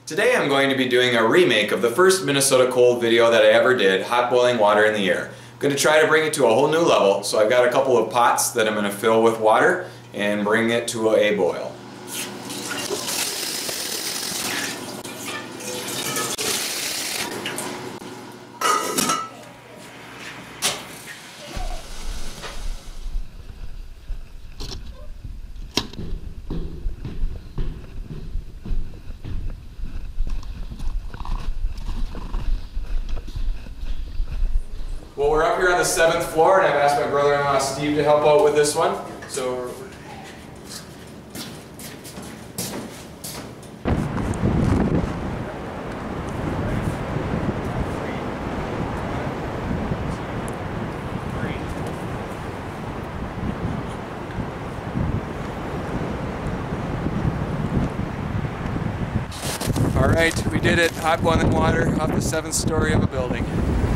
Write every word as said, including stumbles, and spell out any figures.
Today I'm going to be doing a remake of the first Minnesota Cold video that I ever did, hot boiling water in the air. I'm going to try to bring it to a whole new level, so I've got a couple of pots that I'm going to fill with water and bring it to a boil. Well, we're up here on the seventh floor, and I've asked my brother-in-law Steve to help out with this one. So, all right, we did it. Hot boiling water off the seventh story of a building.